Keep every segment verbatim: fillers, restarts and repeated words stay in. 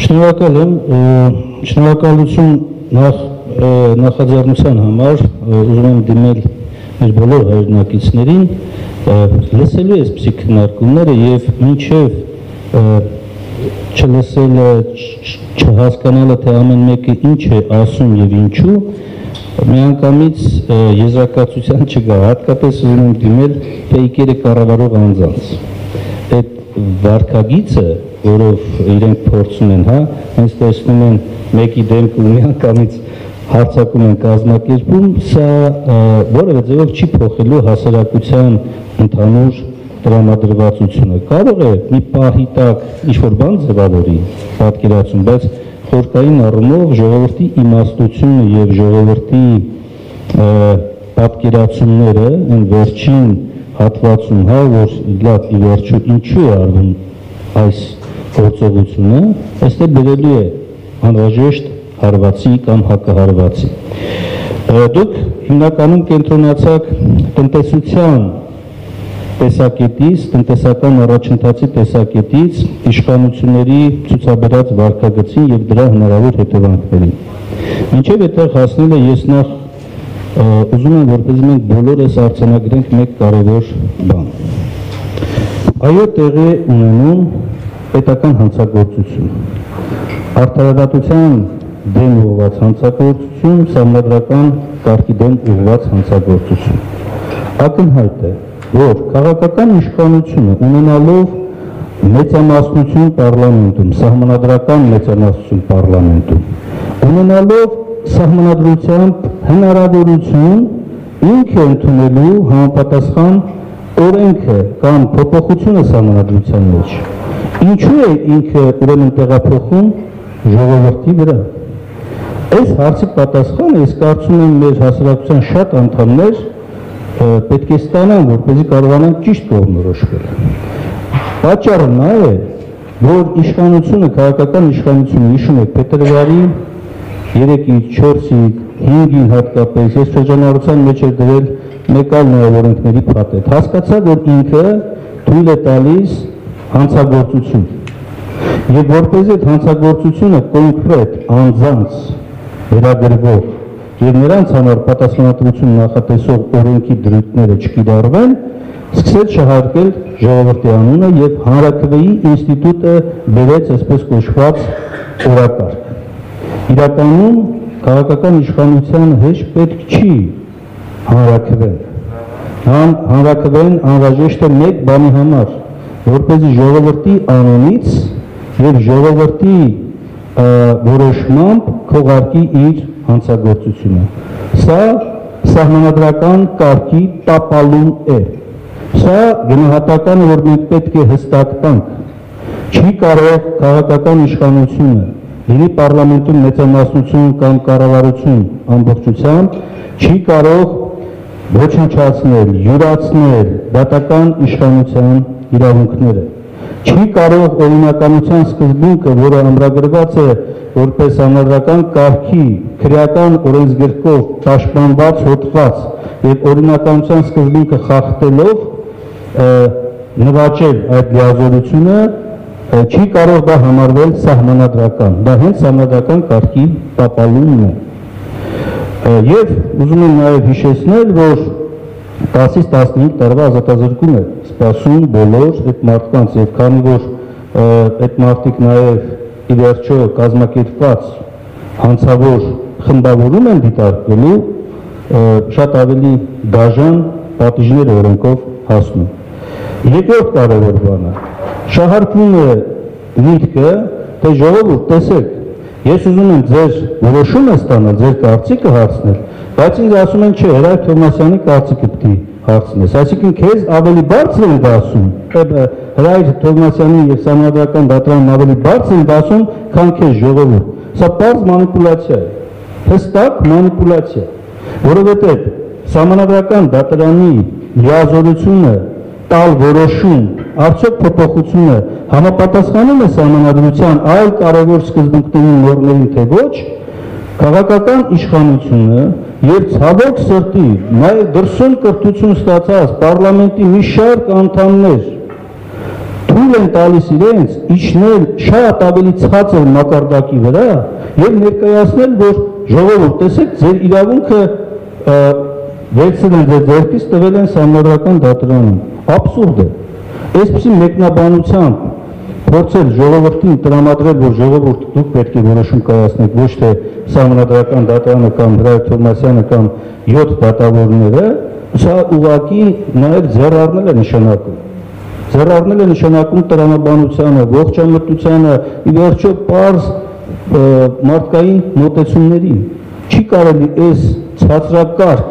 Շնորհակալ եմ, շնորհակալություն նախ նախաձեռնության համար, ուզում եմ դիմել մեր բոլոր հայրենակիցներին, լսելու այսպիսի քննարկումները եւ մինչեւ չլսելը, չհասկանալը, թե ամեն մեկը ինչ է ասում եւ ինչու, միանգամից եզրակացության չկա, հատկապես ուզում եմ դիմել ֆեյքերը կառավարող անձանց։ Այդ վարքագիծը, որով իրենք փորձում են, հա, հենց տեսնում են մեկի դեմքը ու միանգամից հարցակում են կազմակերպում, սա որևէ ձևով չի փոխելու հասարակության ընդհանուր տրամադրվածությունը։ Կարող է մի պահի տակ ինչ-որ բան ձևավորի պատկերացում, բայց խորքային առումով ժողովրդի իմաստությունը եւ ժողովրդի պատկերացումները այն վերջին հատվածում, հա, որ լավ ի վերջո ինչու է արվում այս գործողությունը, այստեղ բերելու է անհրաժեշտ հարվածի կամ հակահարվածի։ Դուք հիմնականում կենտրոնացաք տնտեսության տեսակետից, տնտեսական առաջընթացի տեսակետից իշխանությունների ցուցաբերած վարքագծին եւ դրա հնարավոր հետևանքներին։ Մինչեւ այդտեղ հասնելը ես նախ ուզում եմ, որպեսզի մենք բոլորս արձանագրենք մեկ կարևոր բան։ Այո, տեղի է ունենում պետական հանցագործություն, արդարադատության դեմ ուղղված հանցագործություն, սահմանադրական կարգի դեմ ուղղված հանցագործություն։ Ակնհայտ է, որ քաղաքական իշխանությունը ունենալով մեծամասնություն պարլամենտում, սահմանադրական մեծամասնություն պարլամենտում, ունենալով սահմանադրությամբ հնարավորություն ինքը ընդունելու համապատասխան օրենքը կամ փոփոխությունը սահմանադրության մեջ, ինչու է ինքը ուրեմն տեղափոխում ժողովրդի վրա։ Այս հարցի պատասխանը ես կարծում եմ մեր հասարակության շատ անդամներ պետք է ստանան, որպեսզի կարողանան ճիշտ կողմնորոշվել։ Պատճառը նա է, որ իշխանությունը, քաղաքական իշխանությունը, հիշում եք, փետրվարի երեքից, չորսից, հինգին հատկապես, ես շրջանառության մեջ էր դրել մեկ այլ նոր օրենքների փաթեթ, հասկացա, որ ինքը թույլ է տալիս հանցագործություն։ Եվ որպես այդ հանցագործությունը կոնկրետ անձանց վերագրվող եւ նրանց համար պատասխանատվություն նախատեսող օրենքի դրույթները չկիրառվեն, սկսեց շահարկել ժողովրդի անունը եւ հանրաքվեի ինստիտուտը բերեց այսպես կոչված օրակարգ։ Իրականում քաղաքական իշխանության հեշ պետք չի հանրաքվեն։ Հանրաքվեն անհրաժեշտ է մեկ բանի համար, որպեսզի ժողովրդի անունից եւ ժողովրդի որոշմամբ քողարկի իր հանցագործությունը։ Սա սահմանադրական կարգի տապալում է։ Սա գնահատական է, որ մենք պետք է հստակ տանք։ Չի կարող քաղաքական իշխանությունը, լինի պարլամենտում մեծամասնություն կամ կառավարություն ամբողջությամբ, չի կարող ոչնչացնել, յուրացնել դատական իշխանության իրավունքները։ Չի կարող օրինականության սկզբունքը, որը ամրագրված է որպես համադրական կարգի քրեական օրենսգրքով պաշտպանված հոդված եւ օրինականության սկզբունքը խախտելով նվաճել այդ լիազորությունը, չի կարող դա համարվել սահմանադրական, դա հենց սահմանադրական կարգի տապալումն է։ Եվ ուզում եմ նաև հիշեցնել, որ տասից տասնհինգ տարվա ազատազրկում է սպասում բոլոր այդ մարդկանց, եւ քանի որ այդ մարդիկ նաև ի վերջո կազմակերպված հանցավոր խմբավորում են դիտարկվելու, շատ ավելի դաժան պատիժներ օրենքով հասնում։ Երկրորդ կարևոր բանը, շահարկվում է միտքը, թե ժողովուրդ, տեսեք, ես ուզում եմ ձեր որոշումը ստանալ, ձեր կարծիքը հարցնել, բայց ինձ ասում են, չէ, Հրայր Թովմասյանի կարծիքը պետք է հարցնես, այսինքն քեզ ավելի բարձր են դասում, Հրայր Թովմասյանի եւ Սահմանադրական դատարանն ավելի բարձր են դասում, քան քեզ ժողովուրդ։ Սա պարզ մանիպուլյացիա է, հստակ մանիպուլյացիա, որովհետեւ Սահմանադրական դատարանի լիազորությունը տալ որոշում, արդյոք փոփոխությունը համապատասխանում է սահմանադրության այլ կարևոր սկզբունքների նորմերին, թե ոչ, քաղաքական իշխանությունը եւ ցավոք սրտի նաեւ դրսում կրթություն ստացած պարլամենտի մի շարք անդամներ թույլ են տալիս իրենց իջնել շատ ավելի ցածր մակարդակի վրա եւ ներկայացնել, որ ժողովուրդ, տեսեք, ձեր իրավունքը վերցրել են ձեր ձեռքից, տվել են Սահմանադրական դատարանում։ Աբսուրդ է։ Այսպիսի մեկնաբանությամբ փորձել ժողովրդին տրամադրել, որ ժողովուրդ դուք պետք է որոշում կայացնեք, ոչ թե Սահմանադրական դատարանը կամ Հրայր Թովմասյանը կամ յոթ դատավորները, սա ուղղակի նաև ձեռառնել է նշանակում։ Ձեռառնել է նշանակում տրամաբանությանը, ողջամտությանը, ի վերջո պարզ մարդկային մոտեցումներին։ Չի կարելի այս ցածրակարգ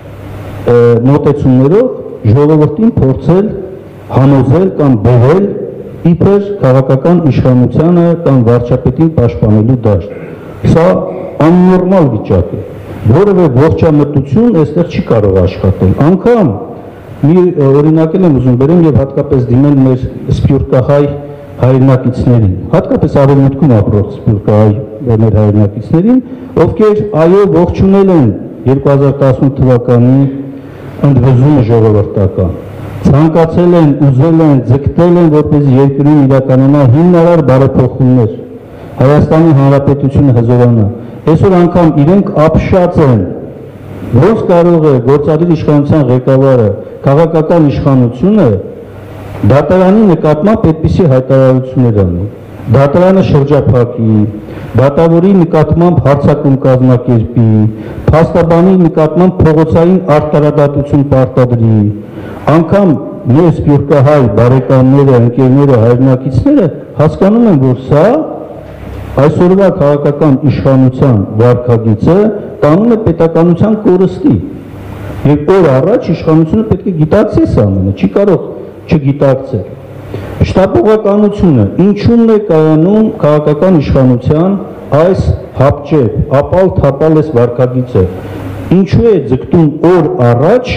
մոտեցումներով ժողովրդին փորձել համոզել կամ բերել իբր քաղաքական իշխանությանը կամ վարչապետին պաշտպանելու դաշտ։ Սա աննորմալ վիճակ է, որևէ ողջամտություն այստեղ չի կարող աշխատել։ Անգամ մի օրինակել եմ ուզում բերեմ եւ հատկապես դիմել մեր սփյուռքահայ հայրենակիցներին, հատկապես արևմուտքում ապրող սփյուռքահայ մեր հայրենակիցներին, ովքեր այո ողջունել են երկու հազար տասնութ թվականի ընդվզումը ժողովրդական, ցանկացել են, ուզել են, ձգտել են, որպեսզի երկրում իրականանա հիմնարար բարեփոխումներ, Հայաստանի Հանրապետությունը հզորանա։ Այսօր անգամ իրենք ապշած են, ոնց կարող է գործադիր իշխանության ղեկավարը, քաղաքական իշխանությունը դատարանի նկատմամբ այդպիսի հայտարարություններ անի։ Դատարանը շրջափակի, դատավորի նկատմամբ հարձակում կազմակերպի, փաստաբանի նկատմամբ փողոցային արտարադատություն պարտադրի, անգամ մեր սփյուռքահայ բարեկամները, ընկերները, հայրենակիցները հասկանում են, որ սա այսօրվա քաղաքական իշխանության վարքագիծը տանում է պետականության կորստի։ Եվ օր առաջ իշխանությունը պետք է գիտակցի սա ամենը, չի կարող չգիտակցել։ Շտապողականությունը ինչու՞մն է կայանում քաղաքական իշխանության այս հապճեպ, ապալ-թապալ այս վարքագիծը, ինչու է ձգտում օր առաջ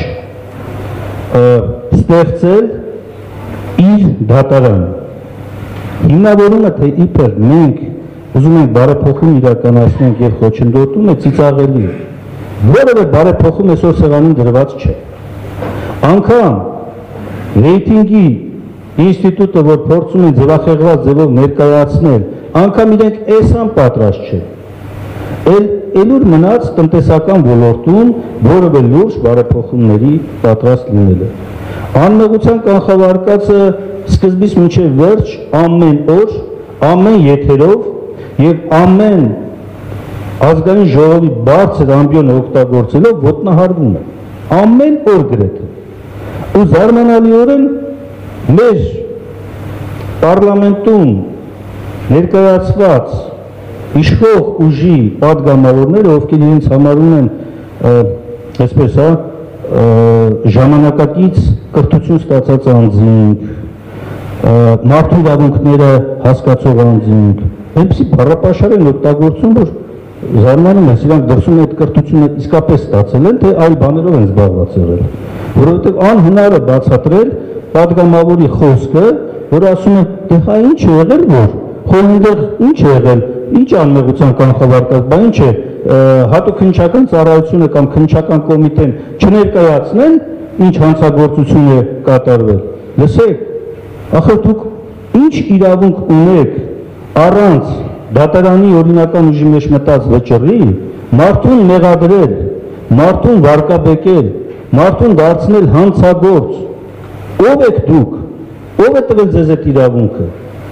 ստեղծել իր դատարանը։ Հիմնավորումը, թե իբր մենք ուզում ենք բարեփոխում իրականացնենք եւ խոչընդոտում է ծիծաղելի։ Որևէ բարեփոխում այսօր սեղանին դրված չէ։ Անկամ ռեյտինգի ինստիտուտը, որ փորձում են ձևախեղված ձևով ներկայացնել, անգամ իրենք այսան պատրաստ չէ։ Էլուր մնաց տնտեսական ոլորտում որևէ լուրջ բարեփոխումների պատրաստ լինելը։ Անմեղության կանխավարկածը սկզբից մինչև վերջ ամեն օր, ամեն եթերով եւ ամեն ազգային ժողովի բարձր ամբիոնը օգտագործելով ոտնահարվում է։ Ամեն օր գրեթե։ Ու զարմանալիորեն մեր պարլամենտում ներկայացված իշխող ուժի պատգամավորները, ովքեր իրենց համարում են, այսպես հա, ժամանակակից կրթություն ստացած անձինք, մարդու իրավունքները հասկացող անձինք, այնպիսի բառապաշար են օգտագործում, որ զարմանում ես, իրանք դրսում այդ կրթությունը իսկապես ստացել են, թե այլ բաներով են զբաղված եղել, որովհետև անհնար է բացատրել պատգամավորի խոսքը, որ ասում է, դե հա ինչ է եղել, որ խորհրդեղ ինչ է եղել, ինչ անմեղության կանխավարկած, բա ինչ է, հատուկ քննչական ծառայությունը կամ քննչական կոմիտեն չներկայացնեն, ինչ հանցագործություն է կատարվել։ Լսեք, ախր դուք ինչ իրավունք ունեք առանց դատարանի օրինական ուժի մեջ մտած վճռի, մարդուն մեղադրել, մարդուն վարկաբեկել, մարդուն դարձնել հանցագործ, ով եք դուք, ով է տվել ձեզ այդ իրավունքը։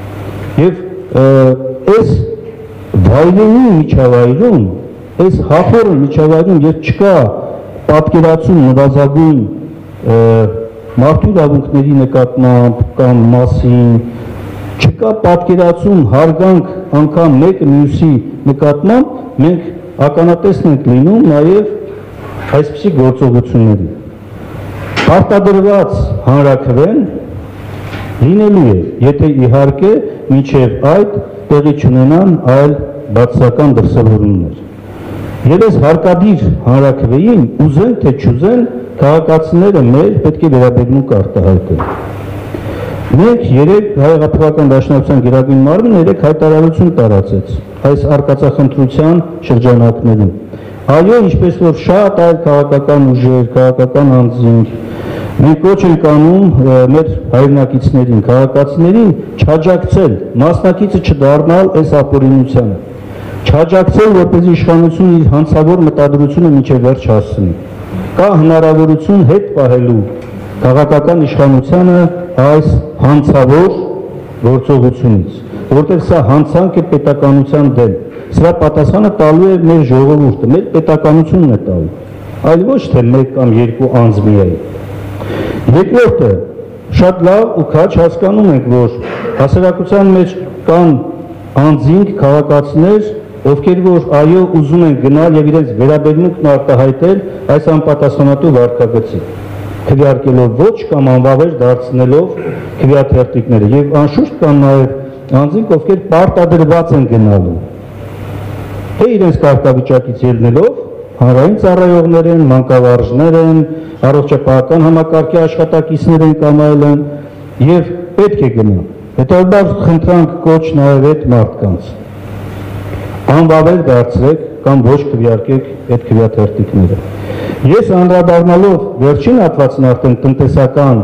Եվ այս վայրենի միջավայրում, այս հախորը միջավայրում, երբ չկա պատկերացում նվազագույն մարդու իրավունքների նկատմամբ կամ մասին, չկա պատկերացում հարգանք անգամ մեկը մյուսի նկատմամբ, մենք ականատեսն ենք լինում նաև այսպիսի գործողությունների։ Պարտադրված հանրաքվեն լինելու է, եթե իհարկե մինչև այդ տեղի չունենան այլ բացասական դրսևորումներ։ Եվ այս հարկադիր հանրաքվեին ուզեն թե չուզեն քաղաքացիները մեր պետք է վերաբերմունք արտահայտեն։ Մենք երեք Հայ-Հեղափոխական դաշնակցության գերագույն մարմինը երեք հայտարարություն տարածեց այս արկածախնդրության շրջանակներում։ Այո, ինչպես որ շատ այլ քաղաքական ուժեր, քաղաքական անձինք, Մենք ոչ ենք անում մեր հայրենակիցներին, քաղաքացիներին չաջակցել, մասնակիցը չդառնալ այս ապօրինությանը, չաջակցել, որպեսզի իշխանությունը իր հանցավոր մտադրությունը մինչև վերջ հասցնի։ Կա հնարավորություն հետ պահելու քաղաքական իշխանությանը այս հանցավոր գործողությունից, որտեղ սա հանցանք է պետականության դեմ, սրա պատասխանը տալու է մեր ժողովուրդը, մեր պետականությունն է տալու, այլ ոչ թե մեկ կամ երկու անձ միայն։ Երկրորդը, շատ լավ ու քաջ հասկանում ենք, որ հասարակության մեջ կան անձինք, քաղաքացիներ, ովքեր որ այո ուզում են գնալ եւ իրենց վերաբերմունքն արտահայտել այս անպատասխանատու վարքագծին, քվեարկելով ոչ կամ անվավեր դարձնելով քվեաթերթիկները եւ անշուշտ կան նաեւ անձինք, ովքեր պարտադրված են գնալու, թե իրենց կարգավիճակից ելնելով հանրային ծառայողներ են, մանկավարժներ են, առողջապահական համակարգի աշխատակիցներ են կամ այլն եւ պետք է գնան։ Հետո խնդրանք կոչ նաեւ այդ մարդկանց անվավեր դարձրեք կամ ոչ քվեարկեք այդ քվեաթերթիկները։ Ես անդրադառնալով վերջին հատվածն արդեն տնտեսական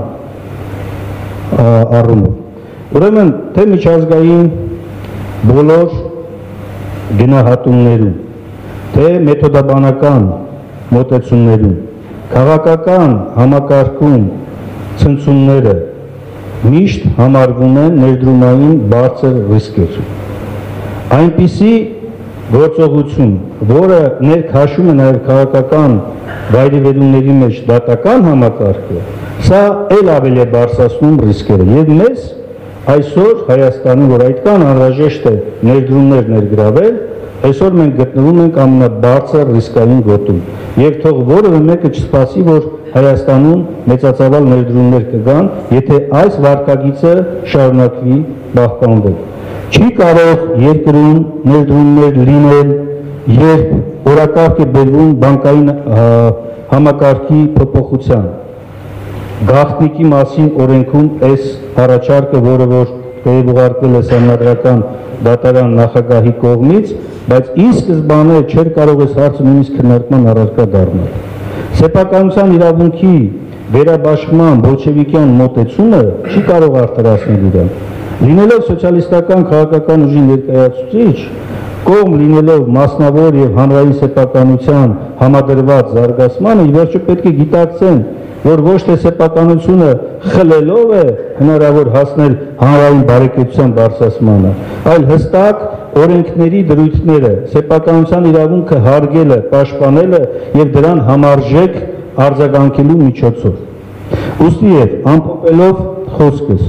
առումով, ուրեմն թե միջազգային բոլոր գնահատումներում, թե մեթոդաբանական մոտեցումներում, քաղաքական համակարգում ցնցումները միշտ համարվում են ներդրումային բարձր ռիսկեր։ Այնպիսի գործողություն, որը ներքաշում է նաև քաղաքական վայրիվերումների մեջ դատական համակարգը, սա էլ ավելի է բարձրացնում ռիսկերը եւ մեզ այսօր Հայաստանի, որ այդքան անհրաժեշտ է ներդրումներ ներգրավել, այսօր մենք գտնվում ենք ամենաբարձր ռիսկային գոտում եւ թող որևէ մեկը չսպասի, որ Հայաստանում մեծածավալ ներդրումներ կգան, եթե այս վարկագիծը շարունակվի պահպանվել։ Չի կարող երկրում ներդրումներ լինել, երբ օրակարգ է բերվում բանկային համակարգի փոփոխության։ Գաղտնիքի մասին օրենքում այս առաջարկը, որը որ թեև ուղարկվել է Սահմանադրական դատարան նախագահի կողմից, բայց ի սկզբանե չէր կարող այս հարցը նույնիսկ քննարկման առարկա դառնալ։ Սեփականության իրավունքի վերաբաշխման բոլշևիկյան մոտեցումը չի կարող արդարացնել իրան։ Լինելով սոցիալիստական քաղաքական ուժի ներկայացուցիչ, կողմ լինելով մասնավոր եւ հանրային սեփականության համադրված զարգացմանը, ի վերջո պետք է գիտակցեն, որ ոչ թե սեփականությունը խլելով է հնարավոր հասնել հանրային բարեկեցության բարձրացմանը, այլ հստակ օրենքների դրույթները, սեփականության իրավունքը հարգելը, պաշտպանելը եւ դրան համարժեք արձագանքելու միջոցով։ Ուստի եւ ամփոփելով խոսքս,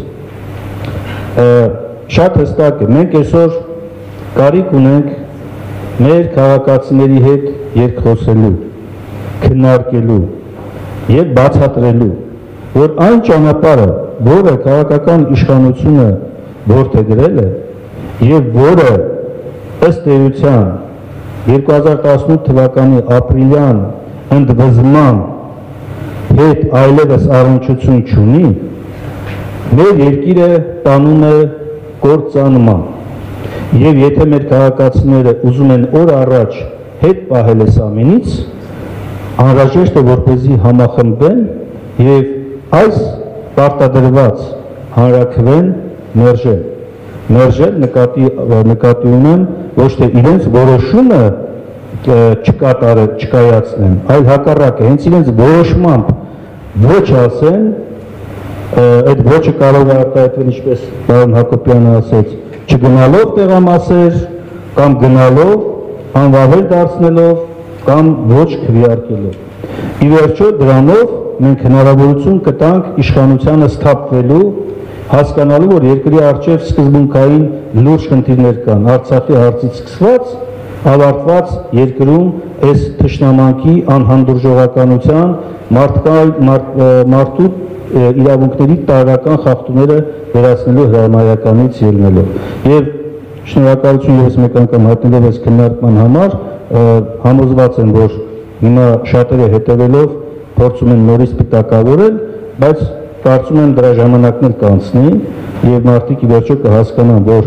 շատ հստակ է, մենք այսօր կարիք ունենք մեր քաղաքացիների հետ երկխոսելու, քննարկելու եւ բացատրելու, որ այն ճանապարհը, որը քաղաքական իշխանությունը որդեգրել է եւ որը ըստ էության երկու հազար տասնութ թվականի ապրիլյան ընդվզման հետ այլևս առնչություն չունի, մեր երկիրը տանում է կործանման եւ եթե մեր քաղաքացիները ուզում են օր առաջ հետ պահել այս ամենից, անհրաժեշտ է որպեսզի համախմբեն եւ այս պարտադրված հանրաքվեն մերժեն։ Մերժել նկատի նկատի ունեմ ոչ թե իրենց որոշումը չկատարել, չկայացնեն, այլ հակառակը, հենց իրենց որոշմամբ ոչ ասեն, այդ ոչը կարող է արտահայտվել, ինչպես պարոն Հակոբյանը ասեց, չգնալով տեղամասեր կամ գնալով, անվավեր դարձնելով կամ ոչ քվեարկելով։ Ի վերջո դրանով մենք հնարավորություն կտանք իշխանությանը սթափվելու, հասկանալու, որ երկրի առջև սկզբունքային լուրջ խնդիրներ կան, Արցախի հարցից սկսված, ավարտված երկրում այս թշնամանքի անհանդուրժողականության, մարդու իրավունքների տարրական խախտումները վերացնելու հրամայականից ելնելով։ Եվ շնորհակալություն ևս մեկ անգամ հայտնելով այս քննարկման համար, համոզված եմ, որ հիմա շատերը հետևելով փորձում են նորից պիտակավորել, բայց կարծում եմ դրա ժամանակն էլ կանցնի եւ մարդիկ ի վերջո կհասկանան, որ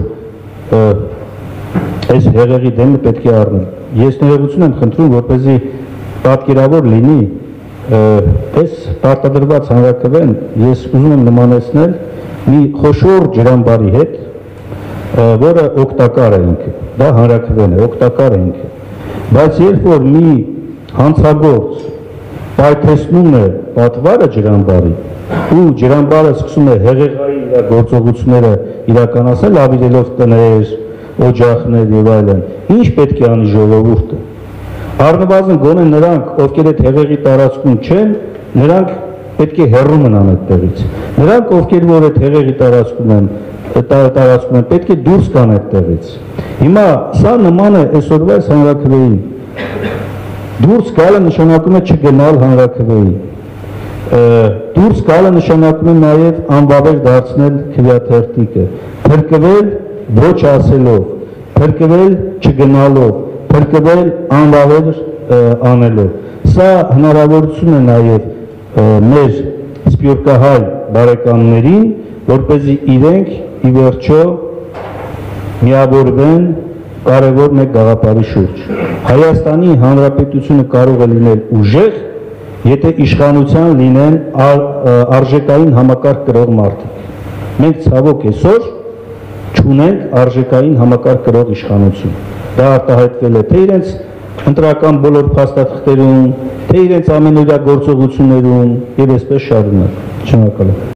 այս հեղեղի դեմը պետք է առնել։ Ես ներողություն եմ խնդրում, որպեսզի պատկերավոր լինի, այս պարտադրված հանրաքվեն ես ուզում եմ նմանեցնել մի խոշոր ջրամբարի հետ, որը օգտակար է ինքը, դա հանրաքվեն է, օգտակար է ինքը, բայց երբ որ մի հանցագործ պայթեցնում է պատվարը ջրամբարի ու ջրամբարը սկսում է հեղեղային իր գործողությունները իրականացնել, ավիրելով տներ, օջախներ եւ այլն, ինչ պետք է անի ժողովուրդը։ Առնվազն գոնե նրանք, ովքեր այդ հեղեղի տարածքում չեն, նրանք պետք է հեռու մնան այդտեղից։ Նրանք, ովքեր որ այդ հեղեղի տարածքում են, տարածքում են, պետք է դուրս գան այդտեղից։ Հիմա սա նման է այսօրվա այս հանրաքվեին։ Դուրս գալը նշանակում է չգնալ հանրաքվեի։ Դուրս գալը նշանակում է նաև անբավեր դարձնել քվեաթերթիկը, փրկվել ոչ ասելով, փրկվել չգնալով, փրկվել անբավեր անելով։ Սա հնարավորություն է նաև մեր սփյուռքահայ բարեկամներին, որպեսզի իրենք ի վերջո միավորվեն կարևոր մեկ գաղափարի շուրջ։ Հայաստանի Հանրապետությունը կարող է լինել ուժեղ, եթե իշխանության լինեն արժեքային համակարգ կրող մարդիկ։ Մենք ցավոք այսօր չունենք արժեքային համակարգ կրող իշխանություն։ Դա արտահայտվել է թե իրենց ընտրական բոլոր փաստաթղթերում, թե իրենց ամենօրյա գործողություններում եւ այսպես շարունակ։ Շնորհակալ եմ։